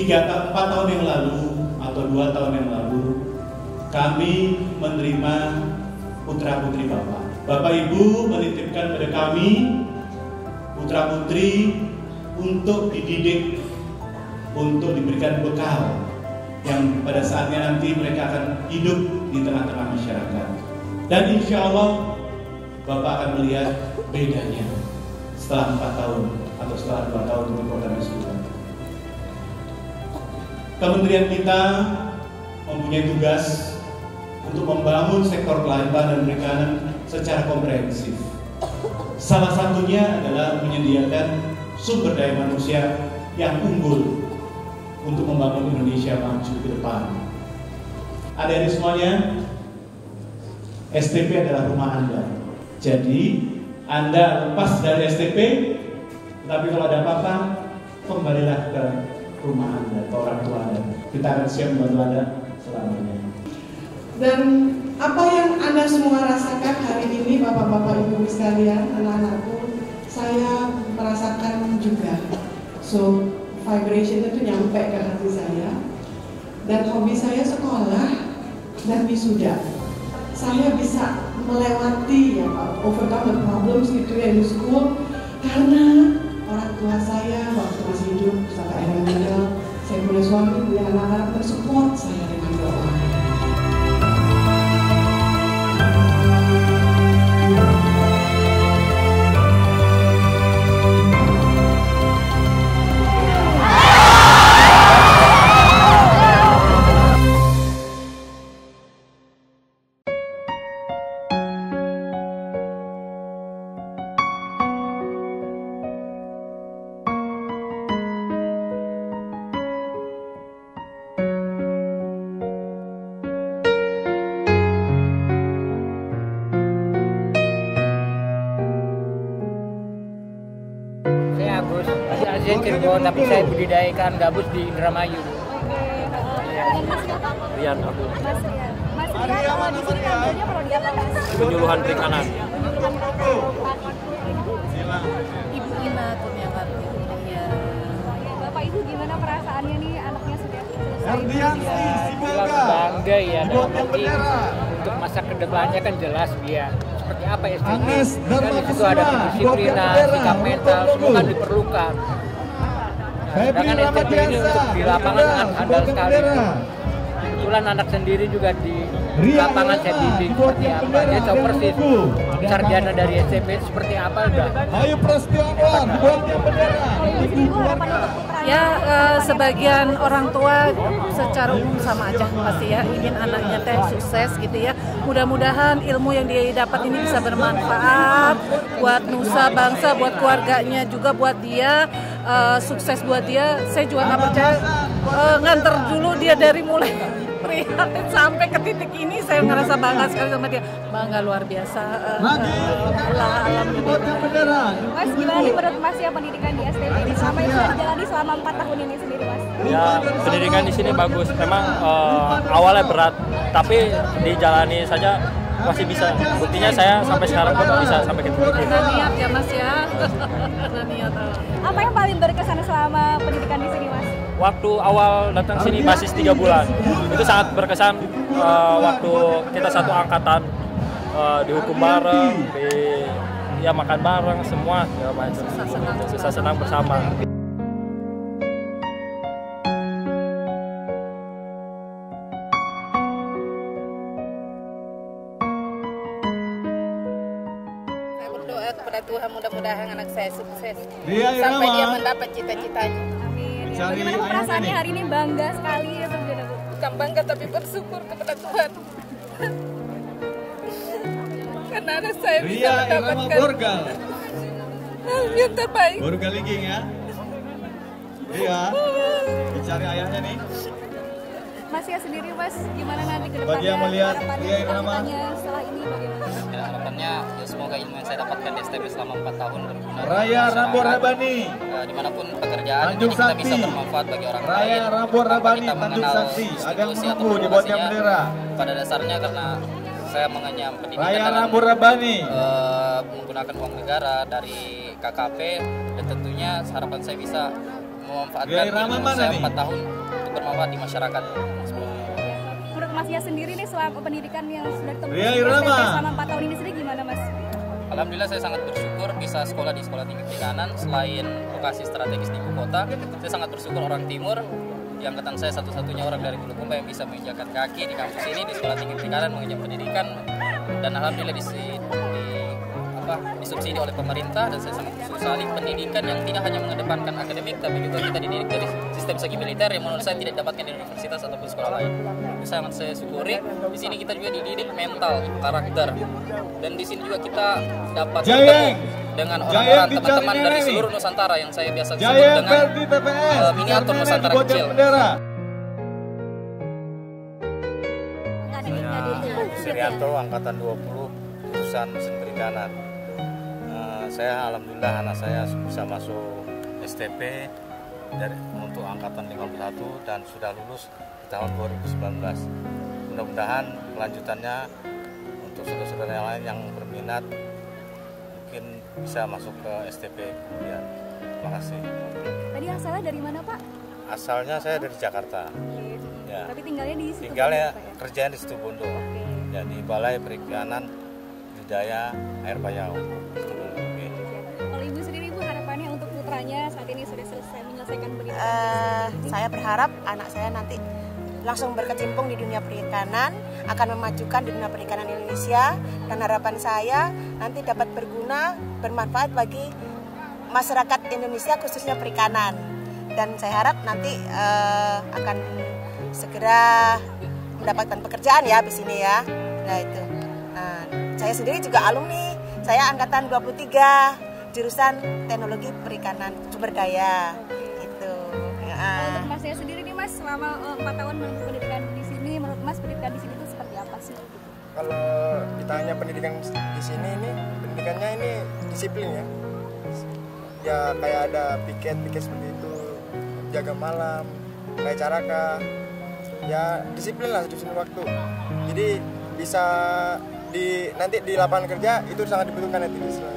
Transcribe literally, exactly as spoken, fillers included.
tiga empat tahun yang lalu atau dua tahun yang lalu kami menerima putra putri Bapak. Bapak Ibu menitipkan pada kami putra putri untuk dididik, untuk diberikan bekal yang pada saatnya nanti mereka akan hidup di tengah-tengah masyarakat. Dan insya Allah Bapak akan melihat bedanya setelah empat tahun atau setelah dua tahun untuk program S dua. Kementerian kita mempunyai tugas untuk membangun sektor kelautan dan perikanan secara komprehensif. Salah satunya adalah menyediakan sumber daya manusia yang unggul untuk membangun Indonesia maju ke depan. Adik-adik semuanya, S T P adalah rumah Anda. Jadi Anda lepas dari S T P, tetapi kalau ada apa-apa, kembalilah ke rumah Anda, ke orang tua Anda. Kita akan siap membantu Anda selamanya. Dan apa yang Anda semua rasakan hari ini, Bapak-bapak Ibu sekalian, anak-anakku, saya merasakan juga. So, vibration itu nyampe ke hati saya. Dan hobi saya sekolah dan wisuda. Saya bisa melewati ya Pak, overcome the problems gitu ya di school karena orang tua saya waktu masih hidup sampai akhirnya meninggal, saya punya suami, punya anak-anak mensupport saya dengan doa. Cirebon, tapi saya budidaya ikan gabus di Indramayu. Rian aku. Mas Rian. Mas Rian, kalau di sini namanya prodi apa Mas? Penyuluhan perikanan. Ibu Ina Kurniawati. Iya. Bapak Ibu gimana perasaannya nih anaknya sudah selesai? Bilang bangga ya, dalam arti untuk masa kedepannya kan jelas dia seperti apa S D P. Dan di situ ada kedisiplinan, sikap mental, semua kan diperlukan. Sedangkan S T P ini untuk di lapangan kan handal sekali. Kebetulan anak sendiri juga di lapangan saya bimbing seperti apa. Dia tahu persis sarjana dari S T P seperti apa udah. Ayo Prasetyawan, buatnya bendera. Ya, eh, sebagian orang tua secara umum sama aja pasti ya ingin anaknya teh sukses gitu ya. Mudah-mudahan ilmu yang dia dapat ini bisa bermanfaat buat nusa bangsa, buat keluarganya juga, buat dia. Uh, sukses buat dia. Saya juga nggak percaya uh, nganter dulu dia dari mulai prihatin sampai ke titik ini. Saya ngerasa bangga sekali sama dia, bangga luar biasa. Uh, uh, Alhamdulillah. Mas, gimana nih menurut Mas ya pendidikan di S T P ini selama ini sudah dijalani selama empat tahun ini sendiri Mas? Ya, pendidikan di sini bagus. Memang uh, awalnya berat, tapi dijalani saja masih bisa. Buktinya saya sampai sekarang pun bisa sampai ke titik ini. Karena niat ya Mas ya. Karena niat. Apa yang paling berkesan selama pendidikan di sini Mas? Waktu awal datang sini basis tiga bulan, itu sangat berkesan. Uh, waktu kita satu angkatan uh, dihukum bareng, di, ya makan bareng semua, ya, susah senang, susah senang bersama. Kepada Tuhan mudah-mudahan anak saya sukses Ria, sampai Irama. dia mendapat cita-citanya. Amin. Ya, bagaimana perasaannya hari ini? Bangga sekali ya Bu? Bukan bangga tapi bersyukur kepada Tuhan. Karena anak saya bisa Ria, Irama, mendapatkan Borgal. hal yang terbaik. Borgal Liging ya. Iya. Dicari ayahnya nih. Mas ya sendiri Mas, gimana nanti ke depannya? Bagi yang melihat harapannya, Ria Irama. cita-citanya setelah ini bagaimana? Ya, harapannya ya semoga ilmu yang saya dapatkan di S T B selama empat tahun berguna Raya Rambor Rabani. uh, dimanapun pekerjaan Tanjung jadi kita Sakti. bisa bermanfaat bagi orang Raya lain Rambor tanpa Rabani, kita Tanjung mengenal Sakti. Ada yang institusi atau menunggu di bawahnya organisasinya. bendera. Pada dasarnya karena saya mengenyam pendidikan Raya dalam Rambor Rabani. uh, menggunakan uang negara dari K K P dan tentunya harapan saya bisa memanfaatkan ilmu saya empat tahun untuk bermanfaat di masyarakat. Menurut Masnya sendiri nih selama pendidikan yang sudah ditempuh Irama. selama empat tahun ini sendiri gimana Mas? Alhamdulillah saya sangat bersyukur bisa sekolah di Sekolah Tinggi Perikanan. Selain lokasi strategis di ibu kota, saya sangat bersyukur orang timur. Di angkatan saya satu-satunya orang dari Bulukumba yang bisa menginjakan kaki di kampus ini di Sekolah Tinggi Perikanan mengenyam pendidikan, dan alhamdulillah di, di apa disubsidi oleh pemerintah, dan saya sangat bersyukur sekali pendidikan yang tidak hanya mengedepankan akademik tapi juga kita dididik dari sistem segi militer yang menurut saya tidak didapatkan di universitas ataupun sekolah lain. Itu sangat saya syukuri. Di sini kita juga dididik mental, karakter, dan di sini juga kita dapat bertemu dengan orang-orang teman-teman dari seluruh Nusantara yang saya biasa sebut dengan uh, miniatur Nusantara kecil. Sirianto, angkatan dua puluh, jurusan mesin perikanan. Uh, saya alhamdulillah anak saya bisa masuk S T P dari untuk angkatan lima puluh satu dan sudah lulus di tahun dua ribu sembilan belas. Mudah-mudahan kelanjutannya untuk saudara-saudara yang lain yang berminat mungkin bisa masuk ke S T P kemudian. Terima kasih. Tadi asalnya dari mana Pak? Asalnya saya dari Jakarta. Oke. Ya. Tapi tinggalnya di situ. Tinggalnya Bondo, ya? kerjaan di situ Bondo. Oke. Ya, di Balai Perikanan Budidaya Air Bayau. Oke. Kalau Ibu sendiri Ibu harapannya untuk putranya saat ini sudah selesai menyelesaikan pendidikan. Uh, saya berharap anak saya nanti langsung berkecimpung di dunia perikanan, akan memajukan di dunia perikanan Indonesia, dan harapan saya nanti dapat berguna, bermanfaat bagi masyarakat Indonesia khususnya perikanan. Dan saya harap nanti uh, akan segera mendapatkan pekerjaan ya di sini ya. Nah itu. Nah, saya sendiri juga alumni. Saya angkatan dua puluh tiga jurusan Teknologi Perikanan Sumber Daya. Itu. Ya. Untuk Mas saya sendiri nih Mas, selama empat tahun menempuh pendidikan di sini, menurut Mas pendidikan di sini itu seperti apa sih? Kalau ditanya pendidikan di sini ini, pendidikannya ini disiplin ya. Ya kayak ada piket-piket seperti itu, jaga malam, kayak caraka. Ya disiplin lah, disiplin waktu. Jadi bisa di nanti di lapangan kerja itu sangat dibutuhkan itu.